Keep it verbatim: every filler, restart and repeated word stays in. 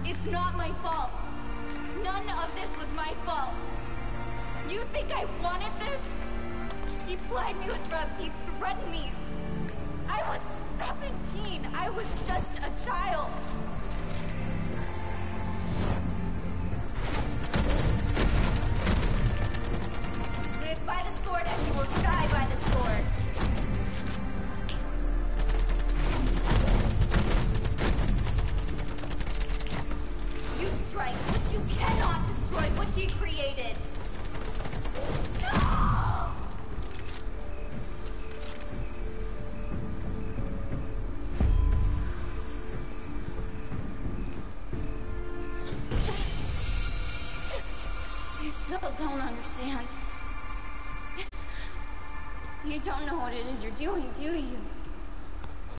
It's not my fault. None of this was my fault. You think I wanted this? He plied me with drugs. He threatened me. I was seventeen. I was just a child. Live by the sword and you will die by the sword. You strike, but you cannot destroy what he created. No! You still don't understand. You don't know what it is you're doing, do you?